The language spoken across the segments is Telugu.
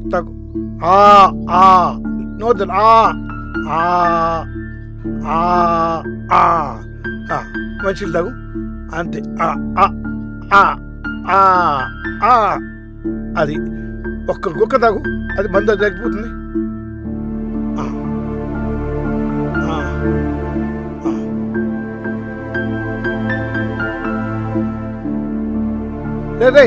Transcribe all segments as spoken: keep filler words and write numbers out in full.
తగు ఆ ఆ నోదల్ ఆ ఆ ఆ ఆ మంచిది తగు అంతే ఆ ఆ ఆ ఆ అది ఒక్క గుక్క తాగు అది బంద తగ్గిపోతుంది. లేదే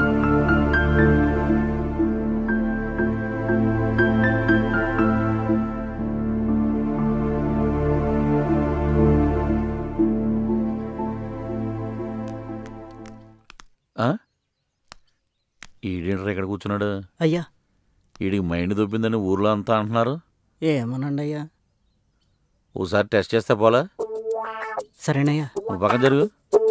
ఈడేంట్రా ఇక్కడ కూర్చున్నాడు? అయ్యా ఈడికి మైండ్ దొబ్బిందని ఊర్లో అంతా అంటున్నారు. ఏమోనండి అయ్యా. ఓసారి టెస్ట్ చేస్తే పోలా? సరేనయ్యా. నువ్వు పక్కన జరుగు.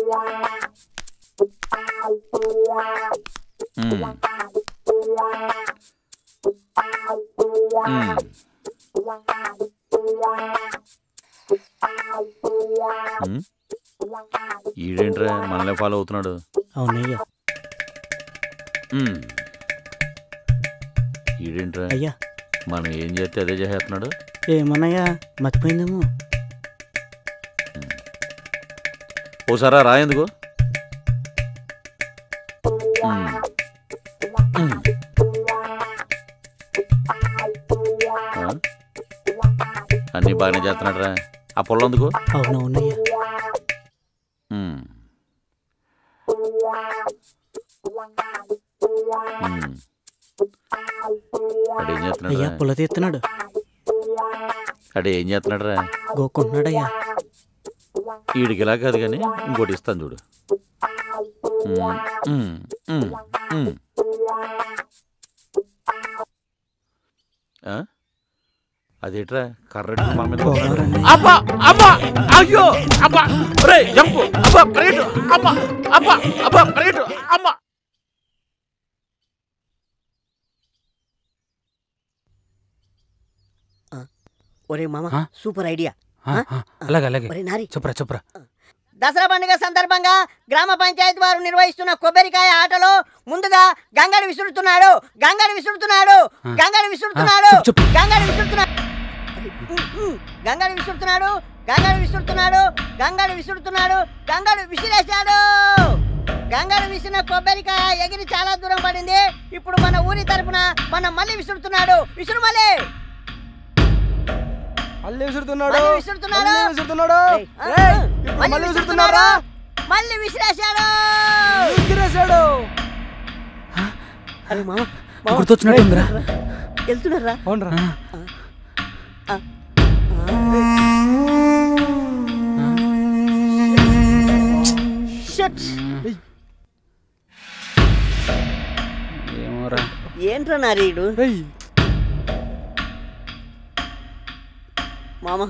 ఈడేంట్రా మనలే ఫాలో అవుతున్నాడు? అవునయ్యా. ఈడేంట్రా అయ్యా మనం ఏం చేస్తే అదే చేస్తున్నాడు? ఏమన్నయ్యా మర్చిపోయిందేమో. ఓసారా రా. ఎందుకు అన్నీ బాగానే చేస్తున్నాడు రా. ఆ పొలం ఎందుకు? అవునవునయ్యా. అడే ఏం చేస్తున్నాడు? పొల తీస్తున్నాడు. అడే ఏం చేస్తున్నాడు రా? గోక్కుంటున్నాడయ్యా. ఈడికి ఇలా కాదు కానీ ఇంకోటి ఇస్తాను చూడు. అదేట్రా కర్ర మన మీద అబ్బా అబ్బా అయ్యో అబ్బా రే జంపు అబ్బా ప్రేటు అబ్బా అబ్బా అబ్బా ప్రేటు అమ్మా. ఒరే మామ సూపర్ ఐడియా. అలాగే అలాగే చెప్పరా చెప్పరా. దసరా పండుగ సందర్భంగా గ్రామ పంచాయతీ వారు నిర్వహిస్తున్న కొబ్బరికాయ ఆటలో ముందుగా గంగడి విసురుతున్నాడు గంగడి విసురుతున్నాడు గంగడి విసురుతున్నాడు గంగడి విసురుతున్నాడు గంగడి విసురుతున్నాడు గంగడి విసురుతున్నాడు గంగడి విసురుతున్నాడు గంగడు విసిరేశాడు. గంగడు విసిరిన కొబ్బరికాయ ఎగిరి చాలా దూరం పడింది. ఇప్పుడు మన ఊరి తరపున మన మళ్ళీ విసురుతున్నాడు. విసురు మళ్ళీ మళ్ళీ విసురుతున్నాడు విసురుతున్నాడు విసురుతున్నాడు మళ్ళీ విసురుతున్నాడు మళ్ళీ విసిరేశాడు విసిరేశాడు. అరే మామ గుర్తొచ్చినట్టుందిరా. వెళ్తున్నారా? అవునరా. ఏమోరా ఏంట్రా నారీడు మామ.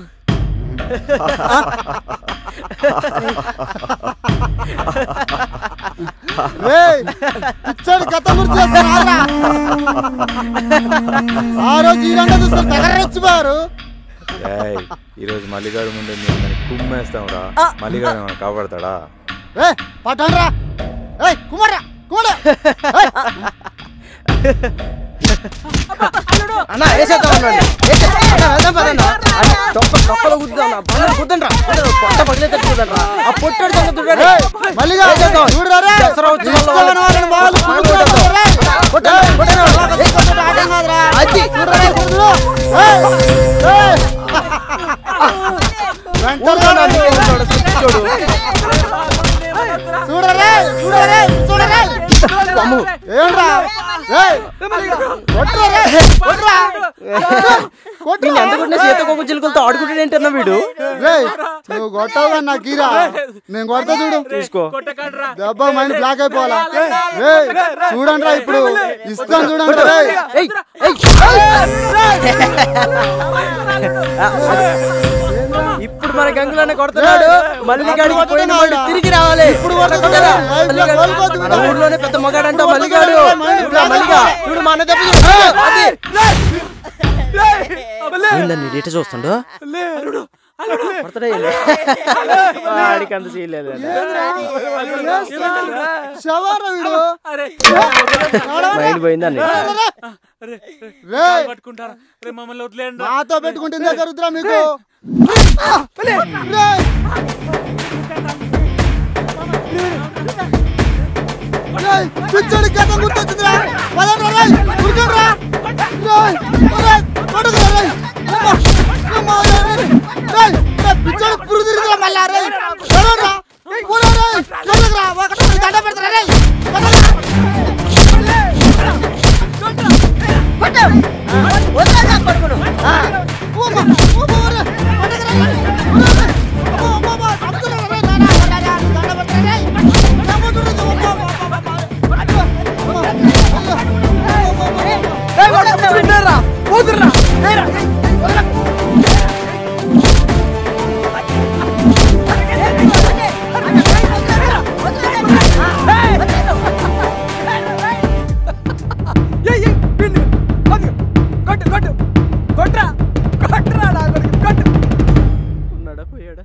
ఈరోజు మల్లిగాడు ముందు కుమ్మేస్తాం రా. మల్లిగాడు మనం కాపాడతాడా? పట్టరా కుమారా కుమారా అన్నా వేసేద్దాం తొక్కలో కుద్దాం కుద్దండి రా. పొట్ట పగిలే తట్టుకుంటారా ఆ పొట్టాడు చూడరే చూడరే చూడరే సీతకొక చిలుకలతో ఆడుకుంటాడేంటన్నా వీడు. నువ్వు కొట్టావు నాకు గీరా నేను కొడతా చూడు. తీసుకో దెబ్బ మైండ్ బ్లాక్ అయిపోవాలా. చూడండి రా ఇప్పుడు ఇస్తాను చూడండి. ఇప్పుడు మన గంగులనే కొడుతున్నాడు. మళ్ళీ గాడికి పోయిన వాడు తిరిగి రావాలి. ఇప్పుడు మన ఊర్లోనే పెద్ద మగాడంట మల్లిగాడు. మల్లిగా చూడు మన దెబ్బ చూస్తుండో వాడికి అంత చేయలేదు మైండ్ పోయిందండి పట్టుకుంటారా రే మమ్మల్ని వదిలేండి నాతో పెట్టుకుంటుందే జరుగుతురా మీకు పిచ్చడి గత గుర్తొచ్చిందిరా పదండ్రా రేయ్ ఉరుకండ్రా రేయ్ రేయ్ పడుకురా రేయ్ అమ్మ రేయ్ రేయ్ పిచ్చడి పురు తిరిగిరా మళ్ళా రేయ్ పడండ్రా పోరా రేయ్ పడుకురా ఒకటి దండ పెడతారా రేయ్ పడండ్రా కొట్టు వదలరా పడుకును ఆ ఓమ ఓమ రే పడకరా రేయ్ ఓమ ఓమ అబ్దుల్లా రేయ్ నానా పడరా దండ పెడతారా రేయ్ నమ్మొద్దు ఉన్నాడా పోయాడా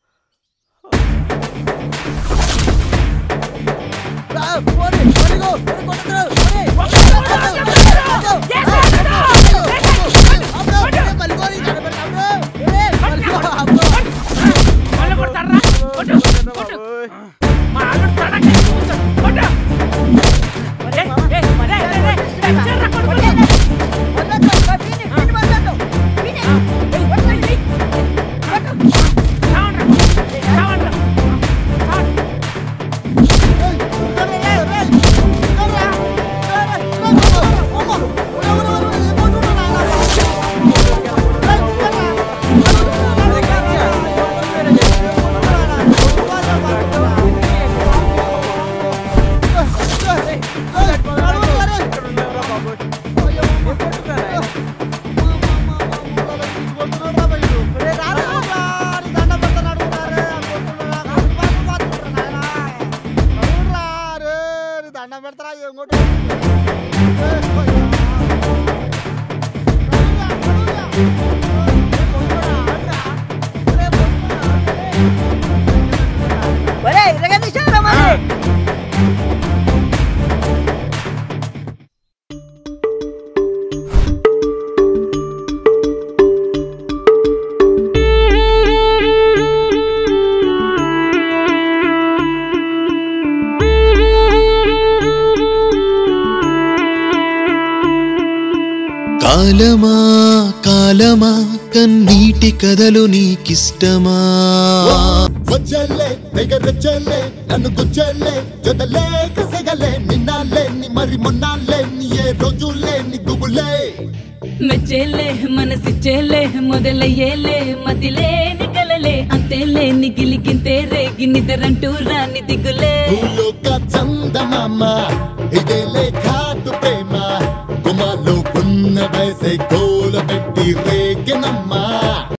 ఒరేయ్ రగదీశారా మరి కాలమా కాలమా కన్నీటి కథలు నీకిష్టమా వచ్చలే దగ్గరొచ్చలే నన్ను గుచ్చలే జొదలే కసగలే నిన్నాలే ని మరి మొన్నాలే ని ఏ రోజులే ని గుబులే మెచ్చేలే మనసిచ్చేలే మొదలయ్యేలే మదిలే నిగలలే అంతేలే నిగిలిగింతే రేగి నిద్రంటూ రాని దిగులే భూలోక చందమామ ఇదేలే ఘాటు ప్రేమ గుమాలో ఉన్న వయసే గోల పెట్టి రేగినమ్మా